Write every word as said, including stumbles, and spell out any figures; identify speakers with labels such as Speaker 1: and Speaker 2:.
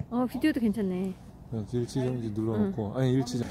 Speaker 1: 어, 비디오도 괜찮네.
Speaker 2: 그냥 일치정지 눌러놓고, 응. 아니 일치정.